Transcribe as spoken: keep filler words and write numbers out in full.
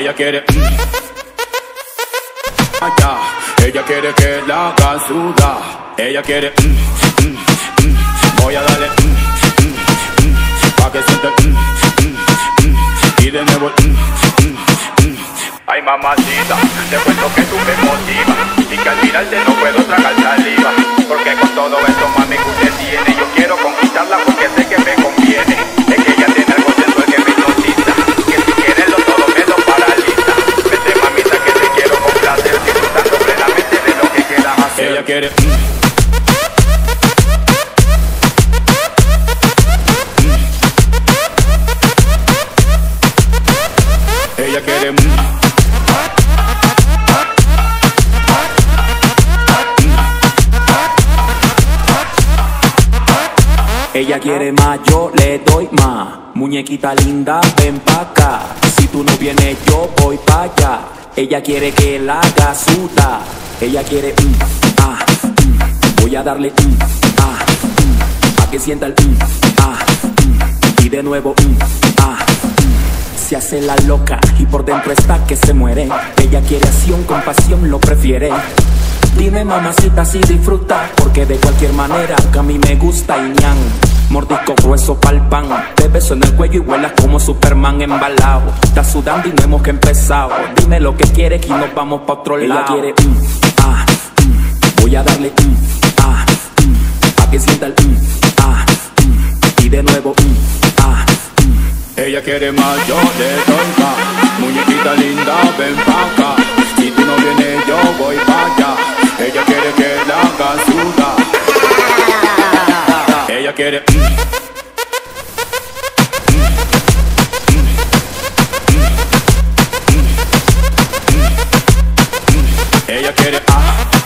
Ella quiere mm, allá. Ella quiere que la haga sudar. Ella quiere mm, mm, mm. Voy a darle mm, mm, mm, pa' que sienta mm, mm, mm. Y de nuevo mm, mm, mm. Ay mamacita, te cuento que tú me motivas y que al mirarte no puedo tragar saliva. Porque con todo esto mami que usted tiene, yo quiero conquistarla porque sé que me conviene. Es que ella tiene algo sensual que me hipnotiza, que si quieres lo todo me lo paraliza. Vete mamita que te quiero complacer, disfrutando plenamente de lo que quieras hacer. Ella quiere mm, ella quiere mm. Ella quiere más, yo le doy más. Muñequita linda, ven pa' acá. Si tú no vienes, yo voy pa' allá. Ella quiere que la haga sudar. Ella quiere mm, ah, mm. Voy a darle mm, ah, mm. Pa' que sienta el mm, ah, mm. Y de nuevo mm, ah, mm. Se hace la loca y por dentro está que se muere. Ella quiere acción, con pasión lo prefiere. Dime mamacita si disfruta, porque de cualquier manera que a mí me gusta y ñan. Mordisco grueso pa'l pan, te beso en el cuello y vuelas como Superman embalado. Estás sudando y no hemos que empezado. Dime lo que quieres y nos vamos pa' otro lado. Ella quiere mm, ah, mm. Voy a darle mm, ah, mm. Pa' que sienta el mm, ah, mm. Y de nuevo mm, ah, mm. Ella quiere más, yo le doy más. Muñequita linda, ven pa' acá. Si tú no vienes, yo voy pa' allá. Ella quiere que la haga sudar. Ella quiere mm, mm, mm, mm, mm, mm. Ella quiere ah.